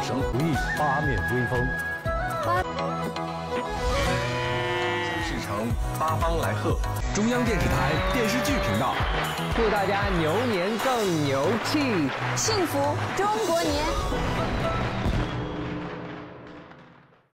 省，如意八面威风。 展示成八方来贺。 中央电视台电视剧频道， 祝大家牛年更牛气， 幸福中国年。